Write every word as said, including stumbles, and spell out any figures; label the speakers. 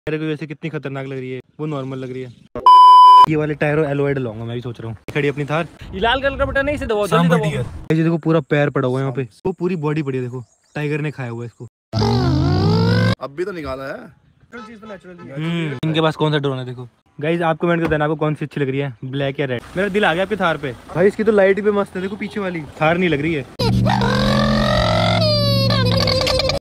Speaker 1: मेरे को वैसे कितनी खतरनाक लग रही है, वो नॉर्मल लग रही है। ये वाले टायरों एलॉयड लूंगा मैं भी सोच रहा हूँ। खड़ी अपनी थार,
Speaker 2: ये लाल कलर का बटन नहीं, इसे दबाओ जल्दी दबाओ।
Speaker 1: ये देखो पूरा पैर पड़ा हुआ है यहाँ पे, वो पूरी बॉडी पड़ी है, देखो टाइगर ने खाया हुआ है इसको।
Speaker 3: अब भी तो निकाला है।
Speaker 1: हम्म, इनके पास कौन सा ड्रोन है देखो। गाइस आप कमेंट कर देना आपको कौन सी अच्छी लग रही है, ब्लैक या रेड। मेरा दिल आ गया आपके थार पे भाई, इसकी तो लाइट भी मस्त है, देखो पीछे वाली थार नहीं लग रही है।